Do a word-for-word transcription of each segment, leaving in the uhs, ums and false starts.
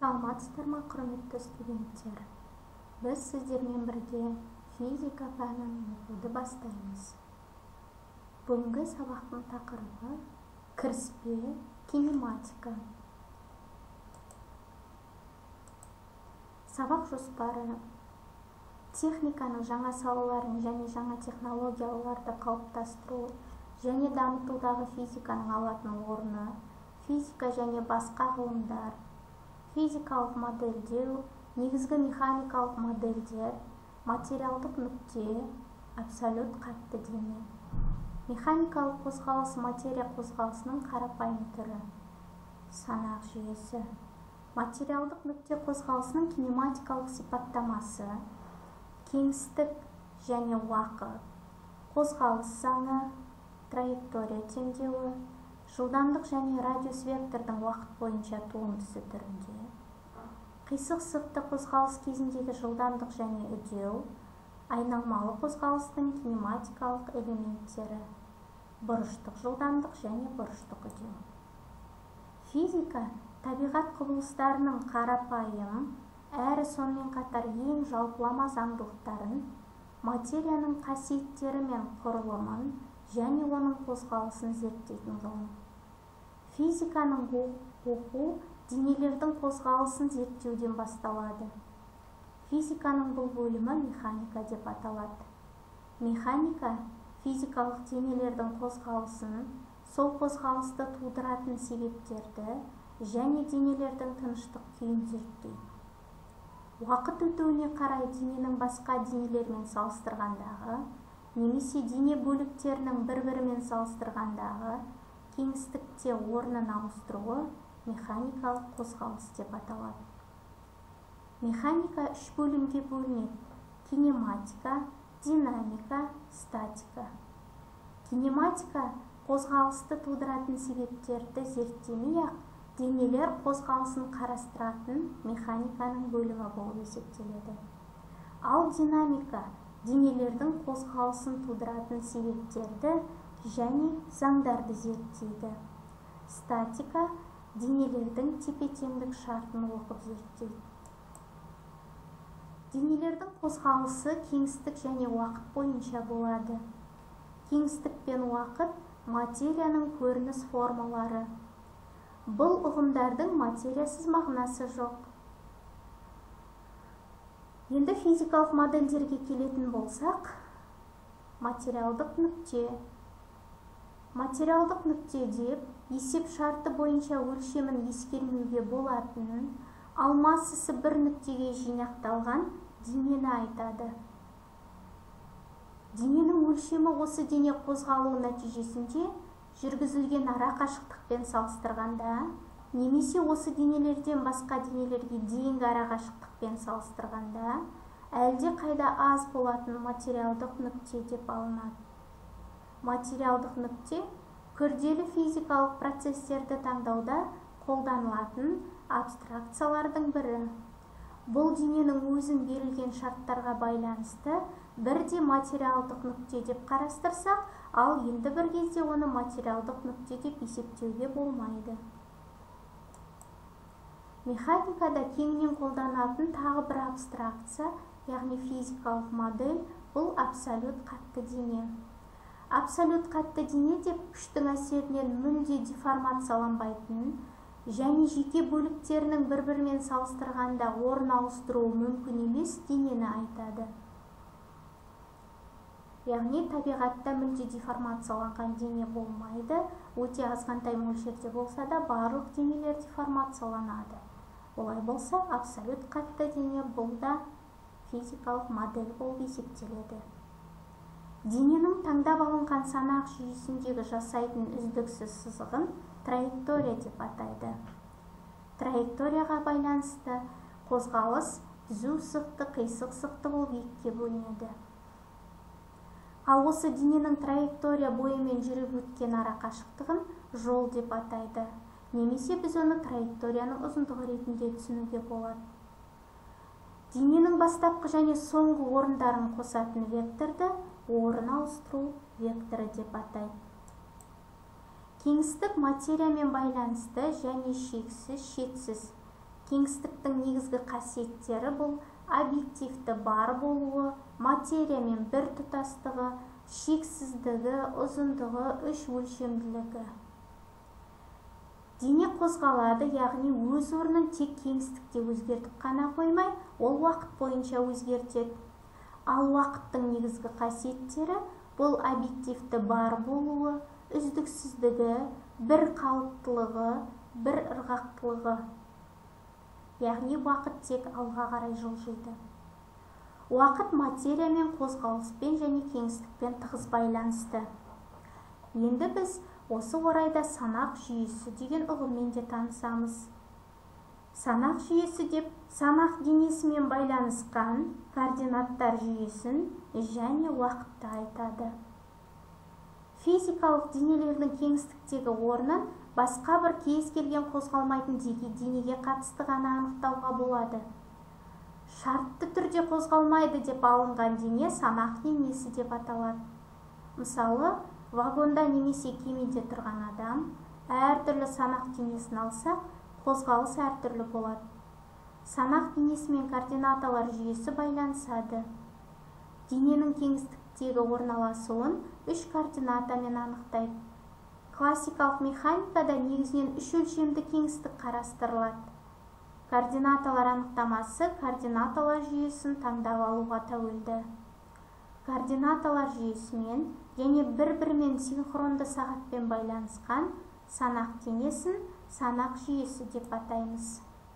Саламатсыздар ма, құрметті студенттер? Біз сіздермен бірге физика пәнін оқуды бастаймыз. Бүгінгі сабақтың тақырыбы кіріспе кинематика. Сабақ жоспары техниканың жаңа салаларын және жаңа технологияларды қалыптастыру және дамытудағы физиканың алатын орны, физика және басқа ғылымдар, физикалық модельдеу, негізгі механикалық модельдер, материалдық нүкте, абсолют қатты дене. Механикалық қозғалыс материя қозғалысының қарапайым түрі. Санақ жүйесі. Материалдық нүкте қозғалысының кинематикалық сипаттамасы, кеңістік және уақыт, қозғалыс заңы, траектория теңдеуі, жылдамдық және радиус вектордың уақыт бойынша туындысы түрінде, қисық сыртты қозғалыс кезіндегі жылдамдық және үдеу, айналмалы қозғалыстың кинематикалық элементтері, бұрыштық жылдамдық және бұрыштық үдеу. Физика табиғат құбылыстарының қарапайым, әрі сонымен қатар ең жалпылама заңдылықтарын, материяның қасиеттері мен құрылымын және оның қозғалысын зерттейтін ғылым. Физиканың оқу денелердің қозғалысын зерттеуден басталады. Физиканың бұл бөлімі механика деп аталады. Механика физикалық денелердің қозғалысын, сол қозғалысты тудыратын себептерді және денелердің тыныштық күйін зерттейді. Уақыт өтуіне қарай дененің басқа денелермен салыстырғандағы немесе дене бөліктерінің бір-бірімен салыстырғандағы кеңістікте орнын ауыстыруы механикалық қозғалыс деп аталады. Механика үш бөлімге бөлінеді: кинематика, динамика, статика. Кинематика қозғалысты тудыратын себептерді зерттемей-ақ денелер қозғалысын қарастыратын механиканың бөлімі болып есептеледі. Ал динамика денелердің қозғалысын тудыратын себептерді және заңдарды зерттейді. Статика денелердің тепе-теңдік шартын оқып зерттейді. Денелердің қозғалысы кеңістік және уақыт бойынша болады. Кеңістік пен уақыт материяның көрініс формалары. Бұл ұғымдардың материясыз мағынасы жоқ. Енді физикалық модельдерге келетін болсақ, материалдық нүкте. Материалдық нүкте деп есеп шарты бойынша өлшемін ескермеуге болатынын, ал массасы бір нүктеге жинақталған денені айтады. Дененің өлшемі осы дене қозғалуы нәтижесінде жүргізілген ара қашықтықпен салыстырғанда, немесе осы денелерден басқа денелерге дейінгі ара қашықтықпен салыстырғанда, әлде қайда аз болатын материалдық нүкте деп алынады. Материалдық нүкте күрделі физикалық процестерді таңдауда қолданылатын абстракциялардың бірі. Бұл дененің өзін берілген шарттарға байланысты бірде материалдық нүкте деп қарастырсақ, ал енді бір кезде оны материалдық нүкте деп есептеуге болмайды. Механикада кеңінен қолданатын тағы бір абстракция, яғни физикалық модель, бұл абсолют қатты дене. Абсолют қатты дене деп күштің әсерінен мүлде деформацияланбайтын және жеке бөліктерінің бір-бірімен салыстырғанда орын ауыстыруы мүмкін емес денені айтады. Яғни табиғатта мүлде деформацияланған дене болмайды, өте азғантай мөлшерде болса да барлық денелер деформацияланады. Олай болса, абсолют қатты дене бұл да физикалық модель болып есептеледі. Дененің таңдап алынған санақ жүйесіндегі жасайтын үздіксіз сызығын траектория деп атайды. Траекторияға байланысты қозғалыс түзу сызықты, қисық сызықты болып екіге бөлінеді. Ал осы дененің траектория бойымен жүріп өткен ара қашықтығын жол деп атайды. Немесе біз оны траекторияның ұзындығы ретінде түсінуге болады. Дененің бастапқы және соңғы орындарын қосатын векторды орын ауыстыру векторы деп атайды. Кеңістік материямен байланысты және шексіз, шетсіз Кеңістіктің негізгі қасиеттері бұл объективті бар болуы, материямен бір тұтастығы, шексіздігі, ұзындығы, үш өлшемділігі. Дене қозғалады, яғни өз орнын тек кеңістікте өзгертіп қана қоймай, ол уақыт бойынша өзгертеді. Ал уақыттың негізгі қасиеттері бұл объективті бар болуы, үздіксіздігі, бір қалыптылығы, бір ырғақтылығы. Яғни уақыт тек алға қарай жылжиды. Уақыт материямен, қозғалыспен және кеңістікпен тығыз байланысты. Енді біз осы орайда санақ жүйесі деген ұғыммен де танысамыз. Санақ жүйесі деп санақ денесімен байланысқан координаттар жүйесін және уақытты айтады. Физикалық денелердің кеңістіктегі орнын басқа бір кез келген қозғалмайтын денеге қатысты ғана анықтауға болады. Шартты түрде қозғалмайды деп алынған дене санақ денесі деп аталады. Мысалы, вагонда немесе кемеде тұрған адам әртүрлі санақ денесін алсақ, қозғалыс әртүрлі болады. Санақ денесімен координаталар жүйесі байланысады. Дененің кеңістіктегі орналасуын үш координатамен анықтайды. Классикалық механикада негізінен үш өлшемді кеңістік қарастырылады. Координаталар анықтамасы координаталар жүйесін таңдап алуға тәуелді. Координаталар жүйесімен және бір-бірімен синхронды сағатпен байланысқан санақ денесін санақ жүйесі деп атаймыз.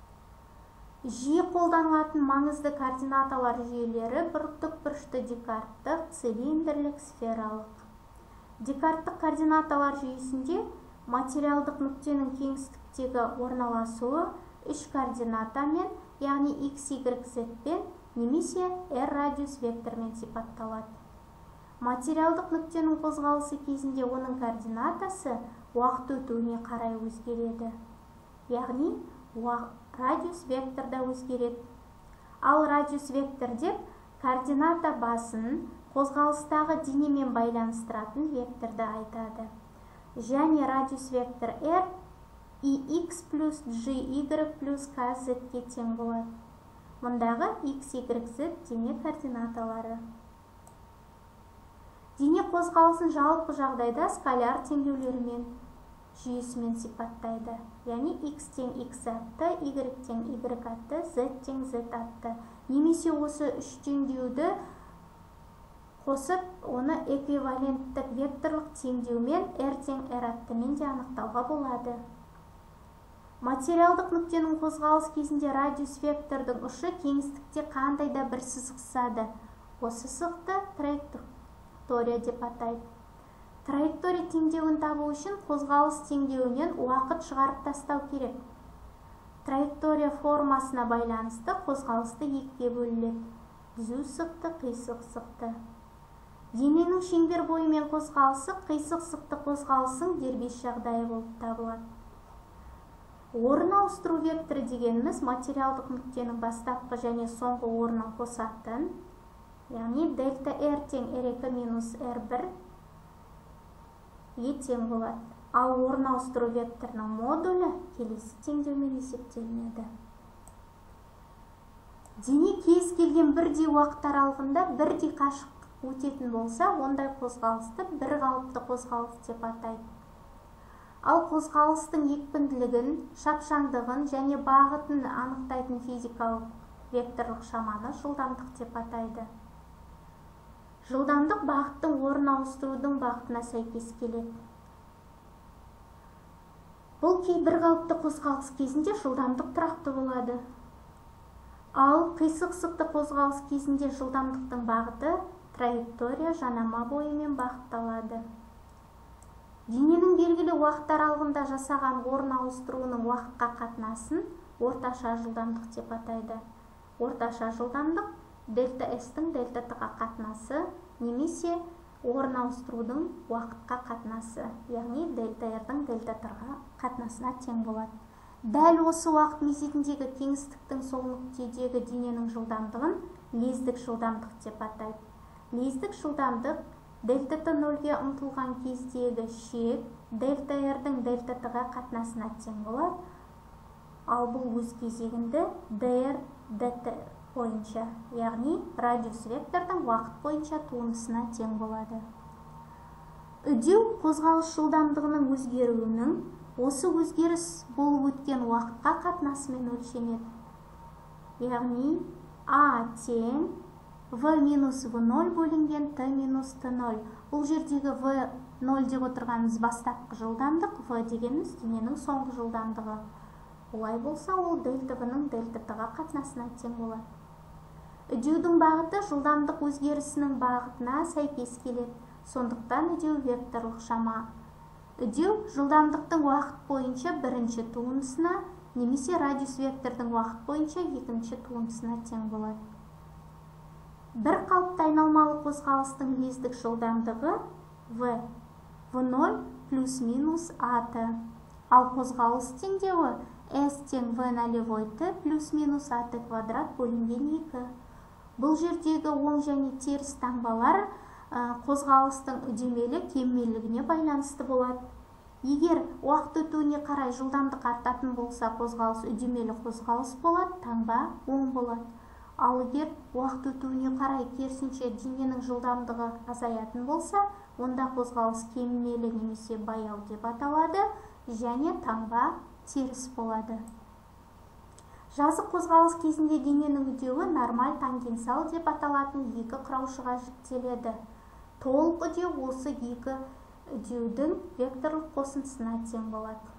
Жиі қолданылатын маңызды координаталар жүйелері тікбұрышты декарттық, цилиндрлік, сфералық. Декарттық координаталар жүйесінде материалдық нүктенің кеңістіктегі орналасуы үш координатамен, яғни x, y, z пен немесе r радиус вектормен сипатталады. Материалдық нүктенің қозғалысы кезінде оның координатасы уақыт өтуіне қарай өзгереді. Яғни радиус векторда өзгереді. Ал радиус вектор деп координата басын қозғалыстағы денемен байланыстыратын векторды айтады. Және радиус вектор r ix плюс jy плюс kz-ге тең болады. Мұндағы x, y, z дене координаталары. Дене қозғалысын жалпы жағдайда скаляр теңдеулерімен жүйесімен сипаттайды. Яғни x тең x атты, y тең y атты, z тең z атты. Немесе осы үш теңдеуді қосып, оны эквиваленттік векторлық теңдеумен r тең r аттымен де анықтауға болады. Материалдық нүктенің қозғалыс кезінде радиус вектордың ұшы кеңістікте қандай да бір сызық сызады. Осы сызықты траектория деп атайды. Траектория теңдеуін табу үшін қозғалыс теңдеуінен уақыт шығарып тастау керек. Траектория формасына байланысты қозғалысты екіге бөлінеді. Түзу сызықты, қисық сызықты. Дененің шеңбер бойымен қозғалысы қисық сызықты қозғалысың дербес жағдайы болып табылады. Орын ауыстыру векторы дегеніміз материалдық нүктенің бастапқы және соңғы орнын қосатын, яғни дельта r тең r екі минус r бір ге тең болады. Ал орын ауыстыру векторының модулі келесі теңдеумен есептелінеді. Дене кез келген бірдей уақыт аралығында бірдей қашықтық өтетін болса, ондай қозғалысты бір қалыпты қозғалыс деп атайды. Ал қозғалыстың екпінділігін, шапшаңдығын және бағытын анықтайтын физикалық векторлық шаманы жылдамдық деп атайды. Жылдамдық бағыттың орын ауыстырудың бағытына сәйкес келеді. Бұл кей бір қалыпты қозғалыс кезінде жылдамдық тұрақты болады. Ал қисық сызықты қозғалыс кезінде жылдамдықтың бағыты траектория жанама бойымен бағытталады. Дененің белгілі уақыт аралығында жасаған орын ауыстыруының уақытқа қатынасын орташа жылдамдық деп атайды. Орташа жылдамдық дельта S-тің дельта T-ға қатынасы немесе орын ауыстырудың уақытқа қатынасы, яғни дельта R-дің дельта T-ға қатынасына тең болады. Дәл осы уақыт мезетіндегі кеңістіктің сол нүктедегі дененің жылдамдығын лездік жылдамдық деп атайды. Лездік жылдамдық дельта T нөлге ұмтылған кездегі шек дельта R-дің дельта T-ға қатынасына тең болады. ал бұл өз кезегінде dr dt бойынша, яғни радиус вектордың уақыт бойынша туындысына тең болады. Үдеу қозғалыс жылдамдығының өзгеруінің осы өзгеріс болып өткен уақытқа қатынасымен өлшенеді. Яғни а тең v минус v нөл бөлінген t минус t нөл. Бұл жердегі v нөл деп отырғанымыз бастапқы жылдамдық, v дегеніміз дененің соңғы жылдамдығы. Олай болса, ол дельта v-ның дельта t-ға қатынасына тең болады. Үдеудің бағыты жылдамдық өзгерісінің бағытына сәйкес келеді. Сондықтан үдеу векторлық шама. Үдеу жылдамдықтың уақыт бойынша бірінші туындысына немесе радиус вектордың уақыт бойынша екінші туындысына тең болады. Бір қалыпты айналмалы қозғалыстың лездік жылдамдығы v, v нөл плюс минус at. Ал қозғалыс теңдеуі s тең v нолевой t плюс минус at квадрат бөлінген екі. Бұл жердегі оң және теріс таңбалар қозғалыстың үдемелі кеммелігіне байланысты болады. Егер уақыт өтуіне қарай жылдамдық артатын болса, қозғалыс үдемелі қозғалыс болады, таңба оң болады. Ал егер уақыт өтуіне қарай керісінше дененің жылдамдығы азаятын болса, онда қозғалыс кеммелі немесе баяу деп аталады және таңба теріс болады. Жазық қозғалыс кезінде дененің үдеуі нормаль тангенциал деп аталатын екі құраушыға жіктеледі. Толық үдеу осы екі үдеудің векторлық қосындысына тең болады.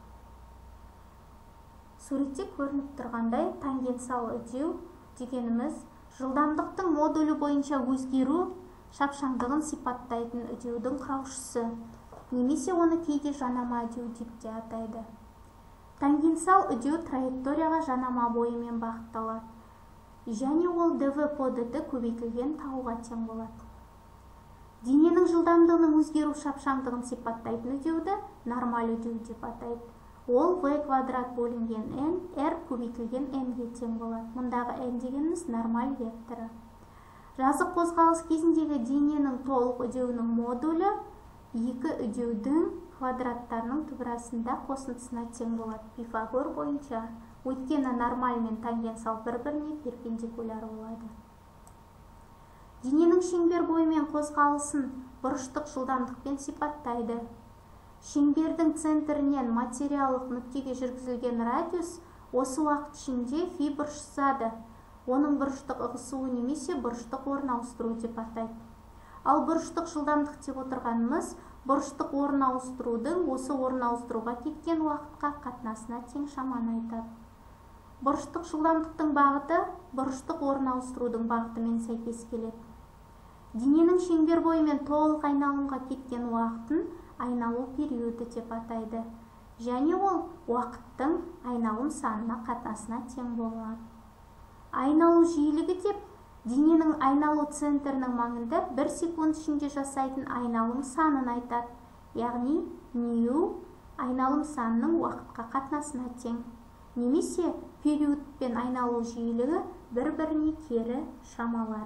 Суретте көрініп тұрғандай, тангенциал үдеу дегеніміз жылдамдықтың модулі бойынша өзгеру шапшаңдығын сипаттайтын үдеудің құраушысы, немесе оны кейде жанама үдеу деп те атайды. Тангенциал үдеу траекторияға жанама бойымен бағытталады және ол dv по dt көбейтілген тауға тең болады. Дененің жылдамдығының өзгеру шапшаңдығын сипаттайтын үдеуді нормаль үдеу деп атайды. Ол v квадрат бөлінген n, r көбейтілген n-ге тең болады. Мұндағы n дегеніміз нормаль векторы. Жазық қозғалыс кезіндегі дененің толық үдеуінің модулі екі үдеудің квадраттарының түбірасында қосындысына тең болады. Пифагор бойынша, өйткені нормаль мен тангенциал бір-біріне перпендикуляр болады. Дененің шеңбер бойымен қозғалысын бұрыштық жылдамдықпен сипаттайды. Шеңбердің центрінен материалдық нүктеге жүргізілген радиус осы уақыт ішінде фи бұрыш сызады. Оның бұрыштық ығысуы немесе бұрыштық орын ауыстыру деп атайды. Ал бұрыштық жылдамдық деп отырғанымыз бұрыштық орын ауыстырудың осы орын ауыстыруға кеткен уақытқа қатынасына тең шаманы айтады. Бұрыштық жылдамдықтың бағыты бұрыштық орын ауыстырудың бағытымен сәйкес келеді. Дененің шеңбер бойымен толық айналымға кеткен уақытын айналу периоды деп атайды. Және ол уақыттың айналым санына қатынасына тең болады. Айналу жиілігі деп дененің айналу центрінің маңында бір секунд ішінде жасайтын айналым санын айтады. Яғни нью айналым санының уақытқа қатынасына тең. Немесе период пен айналу жиілігі бір-біріне кері шамалар.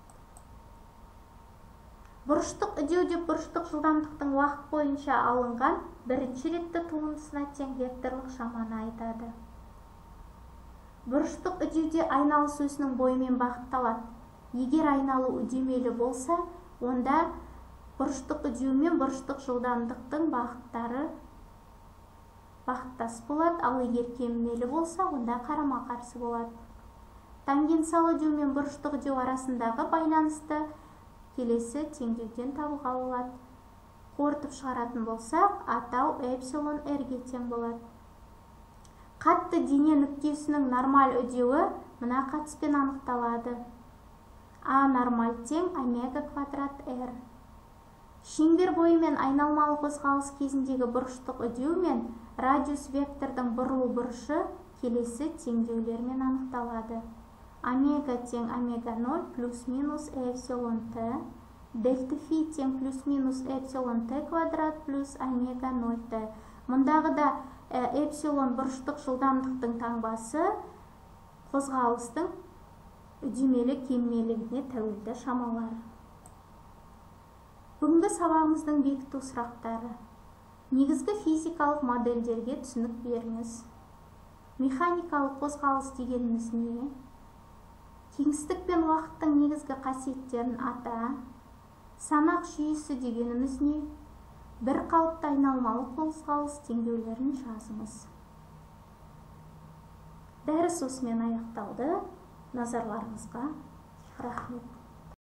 Бұрыштық үдеу деп бұрыштық жылдамдықтың уақыт бойынша алынған бірінші ретті туындысына тең векторлық шаманы айтады. Бұрыштық үдеуде айналыс өзінің бойымен бағытталады. Егер айналу үдемелі болса, онда бұрыштық үдеу мен бұрыштық жылдамдықтың бағыттары бағыттас болады, ал егер кеммелі болса, онда қарама-қарсы болады. Тангенциал үдеу мен бұрыштық үдеу арасындағы байланысты келесі теңдеуден табуға болады. Қорытып шығаратын болсақ, атау эпсилон r-ге тең болады. Қатты дене нүктесінің нормаль үдеуі мына қатыспен анықталады. А нормаль тең омега квадрат r. Шеңбер бойымен айналмалы қозғалыс кезіндегі бұрыштық үдеу мен радиус вектордың бұрылу бұрышы келесі теңдеулермен анықталады. Омега тең омега ноль плюс минус эпсилон t, дельта фи тең плюс минус эпсилон t квадрат плюс омега ноль t. Мұндағы да эпсилон бұрыштық жылдамдықтың таңбасы қозғалыстың үдемелі кеммелігіне тәуелді шамалар. Бүгінгі сабағымыздың бекіту сұрақтары. Негізгі физикалық модельдерге түсінік беріңіз. Механикалық қозғалыс дегеніміз не? Кеңістік пен уақыттың негізгі қасиеттерін ата. Санақ жүйесі дегеніміз не? Бір қалыпты айналмалы қозғалыс теңдеулерін жазыңыз. Дәріс осымен аяқталды. Назарларыңызға рахмет.